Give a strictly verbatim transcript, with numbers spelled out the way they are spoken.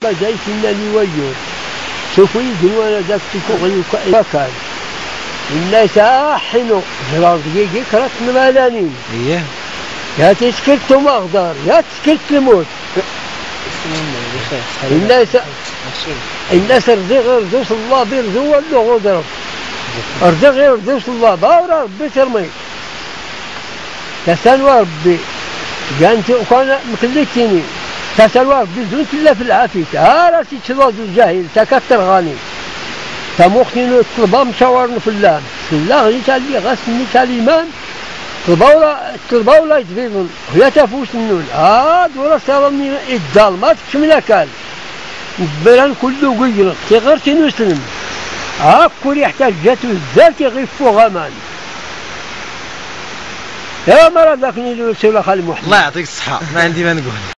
جاي كنا لي ويو شوفوا يدنوا أنا ذاك تكون كان الناس حنو جرار دقيقة كرت ملانين إيه يا تسكرت مغدر يا تسكرت الموت الناس الناس رزق رزق الله بيرزق ولا غدر رزق رزق الله باورا ربي ترمي تسأل ربي كانت كان مكلتيني تسأل ربي زنت إلا في العافية ها راسي تشوز الجاهل تكتر غني تموخني الطلبة مشاورن في الله في الله غني تالي غسني تالي مان طلبة طلبة ولا يتفيضن ويا تفوس النون ها دورا سالني الظلمات كملا كان بران كله قير تغير تنسلم ها كل يحتاج جاتو الذات يغفو غمان يا مرة ذاك نيلو سولا خالي محمد الله يعطيك الصحة ما عندي ما نقول.